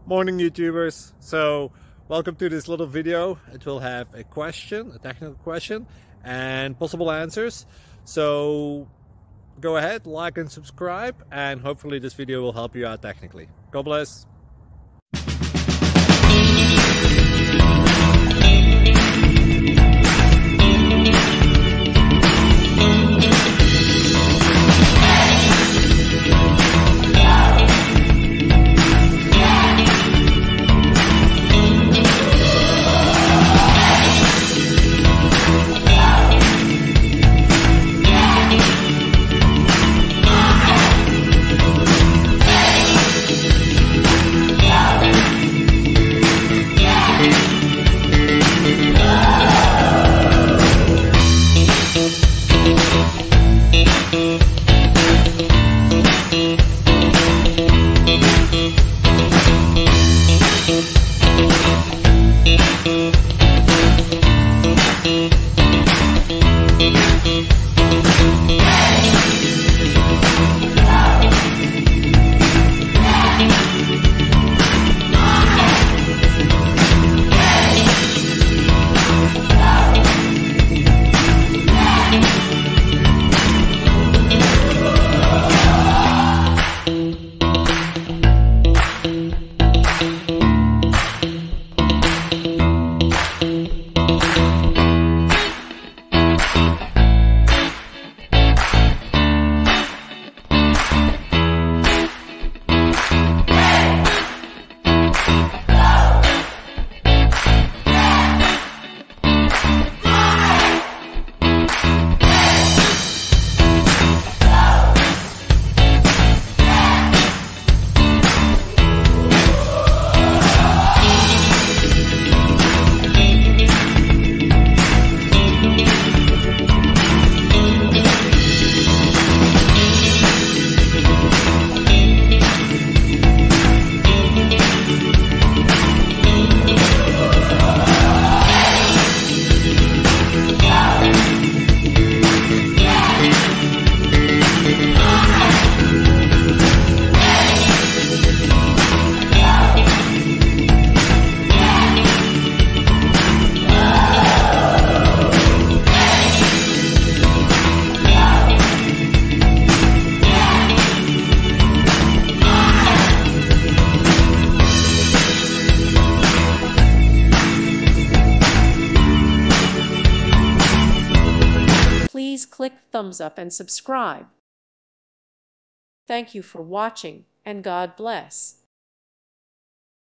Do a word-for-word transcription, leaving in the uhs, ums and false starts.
Morning YouTubers. So welcome to this little video. It will have a question, a technical question, and possible answers. So go ahead, like and subscribe, and hopefully this video will help you out technically. God bless. Please click thumbs up and subscribe. Thank you for watching, and God bless.